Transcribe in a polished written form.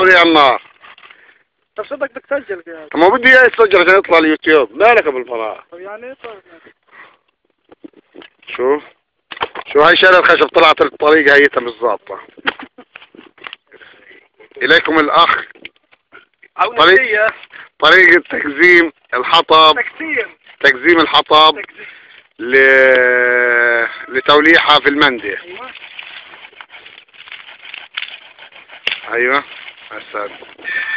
يا النار. طب صدق بدك تسجل كده. طب ما بدي اياه يسجل عشان يطلع اليوتيوب، مالك بالفراغ. طب يعني ايه طيب؟ شو هاي شارع الخشب طلعت الطريقة هيتها مش ظابطة. إليكم الأخ طريقة تكزيم الحطب. تكزيم الحطب لتوليحة في المندي. ايوه هسه